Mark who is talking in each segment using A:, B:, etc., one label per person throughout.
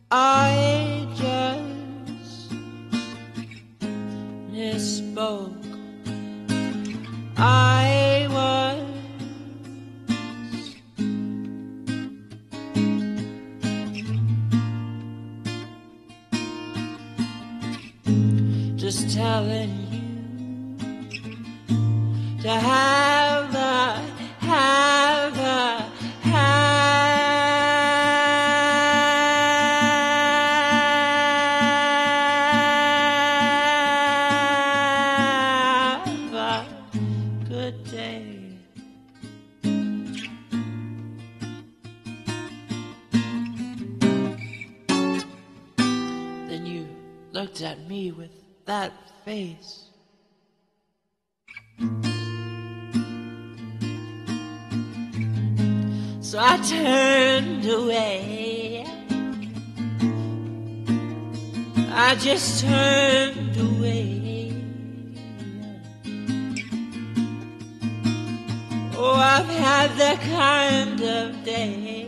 A: I just misspoke. I was just telling you to have a good day. Then you looked at me with that face. So I turned away. I just turned away. Oh, I've had that kind of day.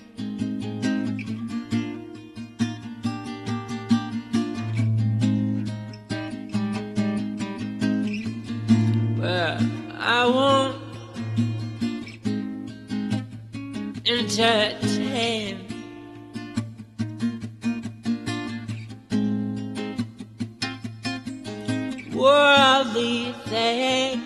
A: Well, I won't entertain worldly things.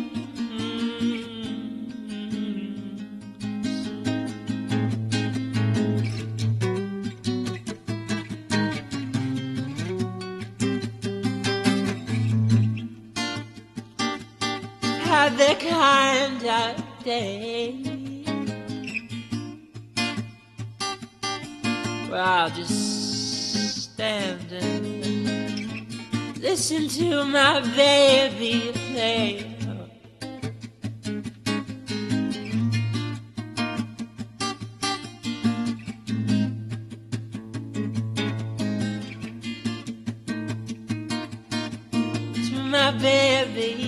A: Had the kind of day where I'll just stand and listen to my baby play. To my baby.